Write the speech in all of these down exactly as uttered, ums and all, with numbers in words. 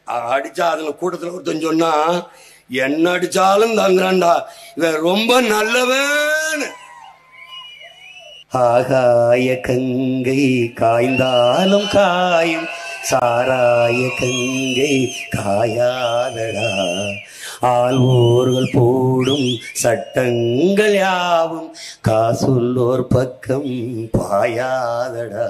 அடிச்சா அதுல கூட்டத்துல ஒருத்தன் சொன்னா என்ன அடிச்சாலும் தாங்குறான்டா, இவன் ரொம்ப நல்லவன். ஆகாய கங்கை காய்ந்தாலும் காயும், சாராய கங்கை காயாதடா, ஆள்வோர்கள் போடும் சட்டங்கள் யாவும் காசுள்ளோர் பக்கம் பாயாதடா.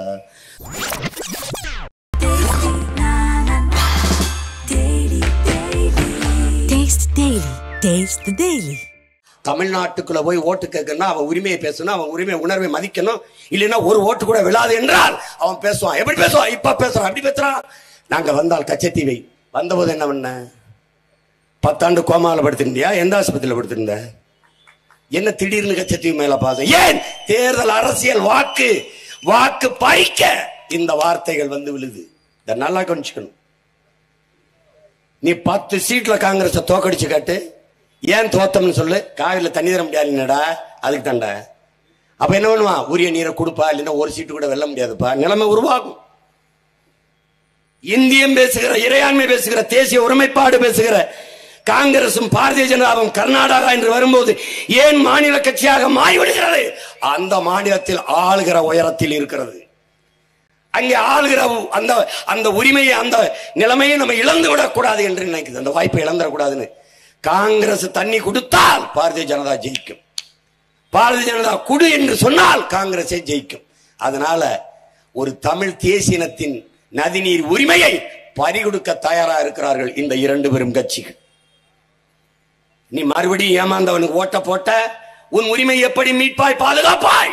தமிழ்நாட்டுக்குள்ள போய் ஓட்டு கேட்கணும், அவன் உரிமையை பேசணும், அவன் உரிமை உணர்வை மதிக்கணும். இல்லைன்னா ஒரு ஓட்டு கூட விழாது என்றால் அவன் பேசுவான். எப்படி பேசுவான்? இப்ப பேசுறான், அப்படி பேசுறான். நாங்க வந்தால் கச்சத்தீவை வந்தபோது என்ன பண்ண? பத்தாண்டு கோமால படுத்திருந்தியா? எந்த ஆஸ்பத்திரியில படுத்திருந்த? என்ன திடீர்னு கச்சத்தீவு மேல பாசம்? ஏன்? தேர்தல் அரசியல், வாக்கு வாக்கு பறிக்க இந்த வார்த்தைகள் வந்து விழுது. இத நல்லா கவனிச்சுக்கணும். நீ பத்து சீட்ல காங்கிரஸ தோக்கடிச்சு காட்டு. ஏன் தோத்தம்னு சொல்லு. காவிரில தண்ணி தர முடியாதுடா, அதுக்கு தாண்டா. அப்ப என்ன பண்ணுவான்? உரிய நீரை கொடுப்பா, இல்லைன்னா ஒரு சீட்டு கூட வெல்ல முடியாதுப்பா. நிலைமை உருவாகும். இந்தியம் பேசுகிற, இறையாண்மை பேசுகிற, தேசிய ஒருமைப்பாடு பேசுகிற காங்கிரசும் பாரதிய ஜனதாவும் கர்நாடகா என்று வரும்போது ஏன் மாநில கட்சியாக மாறிவிடுகிறது? அந்த மாநிலத்தில் ஆளுகிற உயரத்தில் இருக்கிறது. அங்கே ஆளுகிற அந்த அந்த உரிமையை, அந்த நிலைமையை நம்ம இழந்து விடக்கூடாது என்று நினைக்குது. அந்த வாய்ப்பை இழந்துடக்கூடாதுன்னு காங்கிரஸ் தண்ணி கொடுத்தால் பாரதிய ஜனதா ஜெயிக்கும். பாரதிய ஜனதா குடு என்று சொன்னால் காங்கிரஸே ஜெயிக்கும். அதனால ஒரு தமிழ் தேசியனத்தின் நதிநீர் உரிமையை பறிகொடுக்க தயாரா இருக்கிறார்கள் இந்த இரண்டு பெரும் கட்சிகள். நீ மறுபடியும் ஏமாந்தவனுக்கு ஓட்ட போட்ட உன் உரிமை எப்படி மீட்பாய், பாதுகாப்பாய்?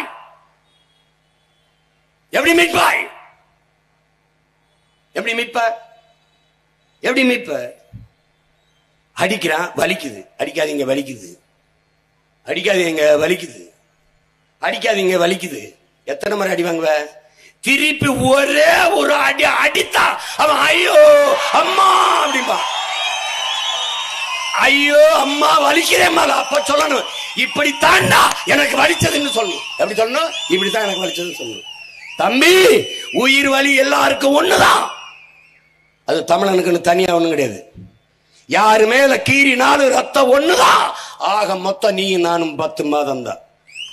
எப்படி மீட்பாய்? எப்படி மீட்ப? எப்படி மீட்ப? அடிக்கிறான், வலிக்குது. அடிக்காதீங்க, வலிக்குது. அடிக்காதீங்க, வலிக்குது. அடிக்காதீங்க, வலிக்குது. எத்தனை முறை அடி வாங்குவ? திருப்பி ஒரே ஒரு அடி அடித்தா அவன் ஐயோ அம்மா அப்படின்பா. ஐயோ அம்மா வலிக்கிறேன். அப்ப சொல்லணும், இப்படித்தான்டா எனக்கு வலிச்சதுன்னு சொல்லணும். எப்படி சொல்லணும்? இப்படித்தான் எனக்கு வலிச்சதுன்னு சொல்லணும். தம்பி, உயிர் வலி எல்லாருக்கும் ஒண்ணுதான். அது தமிழனுக்கு தனியா ஒண்ணும் கிடையாது. யாரு மேல கீறினாலும் ரத்தம் ஒண்ணுதான். ஆக மொத்தம் நீ நானும் பத்து மாதம் தான்.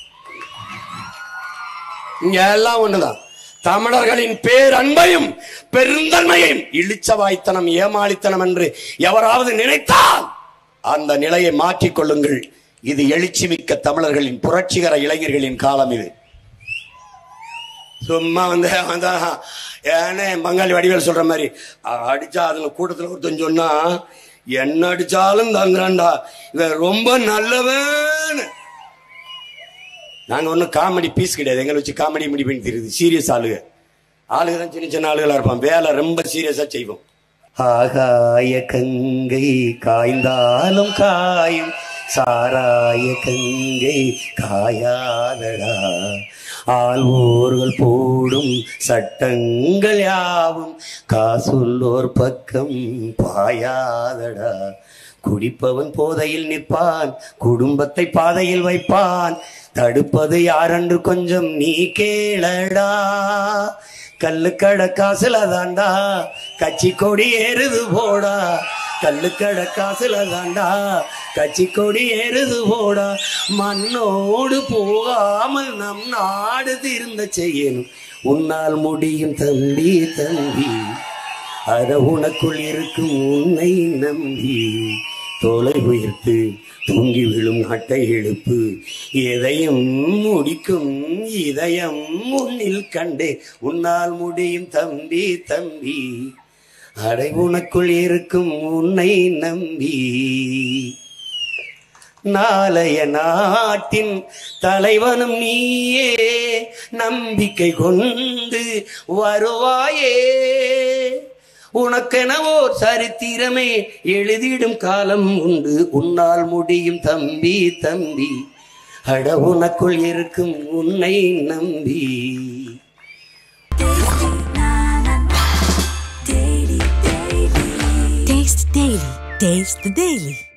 இங்க எல்லாம் ஒண்ணுதான். தமிழர்களின் பேரன்பையும் பெருந்தன்மையும் இழிச்சவாய்த்தனம், ஏமாளித்தனம் என்று எவராவது நினைத்தால் அந்த நிலையை மாற்றிக் கொள்ளுங்கள். இது எழுச்சி மிக்க தமிழர்களின், புரட்சிகர இளைஞர்களின் காலம். இது சும்மா வந்து ஏன்னே பங்காளி வடிவேல் சொல்ற மாதிரி அடிச்சா அதுல கூட்டத்துல ஒருத்தன் சொன்னா என்ன அடிச்சாலும் தாங்குறான்டா, இவன் ரொம்ப நல்லவன். நாங்க ஒன்னும் காமெடி பீஸ் கிடையாது. எங்களை வச்சு காமெடி முடி பண்ணி தெரியுது. சீரியஸ் ஆளுக ஆளுக தான் சின்ன சின்ன ஆளுகளா இருப்பான். வேலை ரொம்ப சீரியஸா செய்வோம். ஆகாய கங்கை காய்ந்தாலும் காயும், சாராய கங்கை காயாதடா, ஆள்வோர்கள் போடும் சட்டங்கள் யாவும் காசுள்ளோர் பக்கம் பாயாதடா. குடிப்பவன் போதையில் நிற்பான், குடும்பத்தை பாதையில் வைப்பான், தடுப்பது யாரென்று கொஞ்சம் நீ கேளடா. கல்லுக்கட காசுல தாண்டா கட்சி கொடி ஏறுது போடா. கல்லுக்கட காசுல தாண்டா கட்சி கொடி ஏறுது போடா. மண்ணோடு போகாமல் நம் நாடு திருந்த செய்யணும். உன்னால் முடியும் தம்பி, தம்பி, அத உனக்குள் இருக்கும் உன்னை நம்பி. தோலை உயர்த்து தூங்கி விழும் அட்டை எழுப்பு, எதையும் முடிக்கும் இதயம் முன்னில் கண்டே. உன்னால் முடியும் தம்பி, தம்பி, அடை உனக்குள் இருக்கும் உன்னை நம்பி. நாளைய நாட்டின் தலைவனும் நீயே, நம்பிக்கை கொண்டு வருவாயே. உனக்கெனவோ சரித்திரமே எழுதிடும் காலம் உண்டு. உன்னால் முடியும் தம்பி, தம்பி, அட உனக்குள் இருக்கும் உன்னை நம்பி. Taste Daily. Taste the Daily.